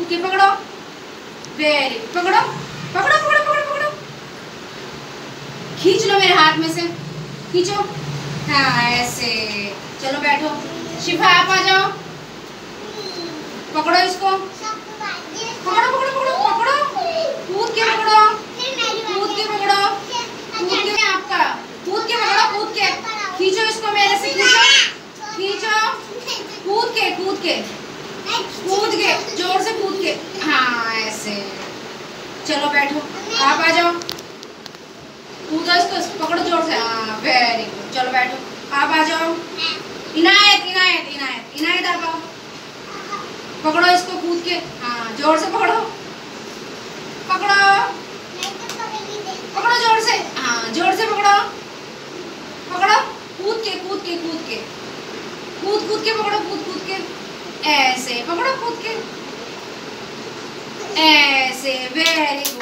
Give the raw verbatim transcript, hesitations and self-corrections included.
कूद के पकड़ो, वेरी पकड़ो पकड़ो पकड़ो पकड़ो पकड़ो, खींच लो मेरे हाथ में से, खींचो, हाँ ऐसे। चलो बैठो, शिफा आप आ जाओ, पकड़ो इसको, पकड़ो पकड़ो पकड़ो पकड़ो, कूद के पकड़ो, कूद के पकड़ो, कूद के, आपका कूद के पकड़ो, कूद के खींचो इसको मेरे से, खींचो खींचो, कूद के कूद के कूद के जोर से कूद के, हाँ ऐसे। चलो बैठो, आप आ जाओ, कूदो इसको, पकड़ो जोर से, हाँ वेरी गुड। चलो बैठो, आप आ जाओ, इनायत इनायत इनायत इनायत आप आओ, पकड़ो इसको कूद के, हाँ जोर से पकड़ो, पकड़ो पकड़ो जोर से, हाँ जोर से पकड़ो, पकड़ो कूद के कूद के कूद के कूद कूद के पकड़ो, कूद कूद के ऐसे पकड़ो, कूद के ऐसे, वेरी